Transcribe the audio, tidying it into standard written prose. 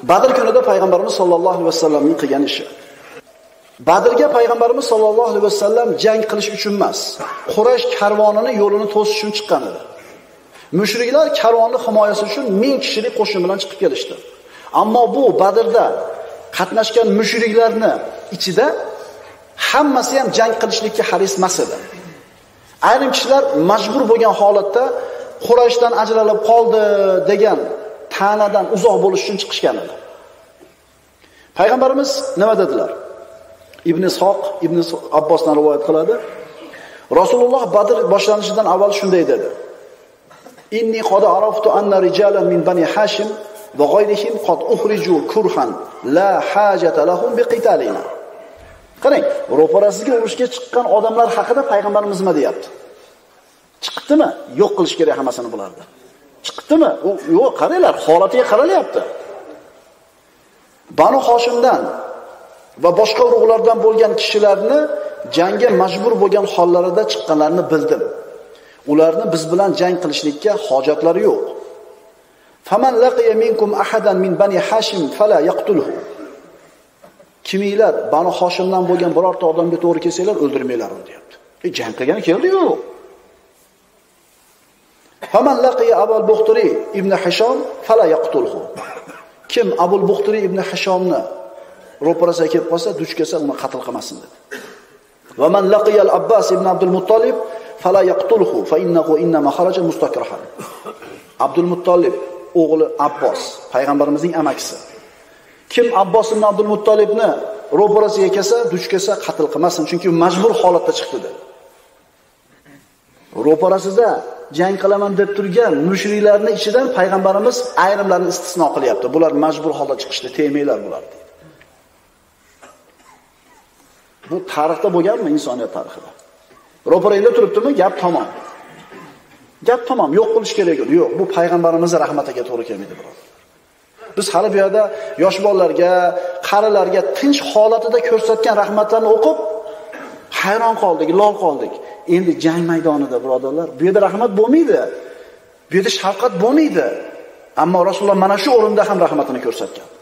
Badr kunida payg'ambarimiz sollallohu alayhi vasallamning qilgan ishi. Badrga payg'ambarimiz sollallohu alayhi vasallam jang qilish uchun emas, Quraysh karvonini yo'lini to'sish uchun chiqqan edi. Mushriklar karvonni himoyasi uchun 1000 kishilik qo'shin bilan chiqib kelishdi. Ammo bu Badrda qatnashgan mushriklarning ichida hammasi ham jang qilishlikka haris emas edi. Ayrim kishilar majbur bo'lgan holatda Qurayshdan ajralib qoldi degan ta'nadan uzoq bo'lish uchun chiqishgan edi. Payg'ambarimiz nima dedilar? Ibn Ishoq, Ibn Abbosdan rivoyat qiladi. Rasululloh Badr boshlanishidan avval shunday dedi: Inni qad araftu anna rijalan min bani Hashim va g'ayrihim qad ukhriju kurhan la hajata lahum biqitalina. Qarang, ro'parasiga urushga chiqqan odamlar haqida payg'ambarimiz nima deyapti? Chiqdimi? Yo'q qilish kerak hammasini bularni. Chiqdimi? Yo'q, qaranglar, holatiga qaralyapti. Banu Hoshimdan va boshqa urug'lardan bo'lgan kishilarni jangga majbur bo'lgan hollarida chiqqanlarini bildim. Ularni biz bilan jang qilishlikka hojatlari yo'q. Faman laqiya minkum ahadan min bani Hashim fala yaqtulhu. Kiminglar Banu Hoshimdan bo'lgan birorta odamga to'g'ri kelsanglar o'ldirmanglar uni deyapti. Jang qilgani keldi-yu. Faman laqiya Abul Buxtari ibn Hisham fala yaqtulhu. Kim Abul Buxtari ibn Hishomni ro'parasiga kelib qolsa, duch kelsa uni qatl qilmasin dedi. Va man laqiya al-Abbas ibn Abdul Muttolib fala yaqtulhu fa innahu innama kharaja mustakrahan. Abdul Muttolib o'g'li Abbos, payg'ambarimizning amakisi. Kim Abbos ibn Abdul Muttolibni ro'parasiga kelsa, duch kelsa qatl qilmasin, chunki u majbur holatda chiqdi dedi. Ro'parasida jang qilaman deb turgan mushriklarning ichidan payg'ambarimiz ayrimlarni istisno qilyapti. Bular majbur holda chiqishdi, tegmanglar bular dedi. Bu tarixda bo'lganmi, insoniyat tarixida? Ro'parangda turibdimi, gap tamom. Gap tamom, yo'q qilish kerak edi. Yo'q, bu payg'ambarimizning rahmatiga to'g'ri kelmaydi, birodar. Biz hali bu yerda yosh bolalarga, qarilarga tinch holatida ko'rsatgan rahmatlarni o'qib hayron qoldik, lol qoldik. Endi jang maydonida, birodarlar, bu yerda rahmat bo'lmaydi. Bu yerda shafqat bo'lmaydi. Ammo Rasululloh mana shu o'rinda ham rahmatini ko'rsatgan.